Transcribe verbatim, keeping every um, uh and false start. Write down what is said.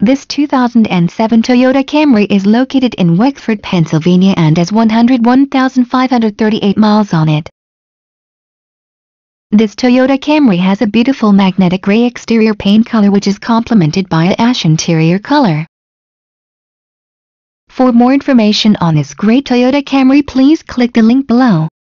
This two thousand seven Toyota Camry is located in Wexford, Pennsylvania and has one hundred one thousand five hundred thirty-eight miles on it. This Toyota Camry has a beautiful magnetic gray exterior paint color which is complemented by an ash interior color. For more information on this great Toyota Camry, please click the link below.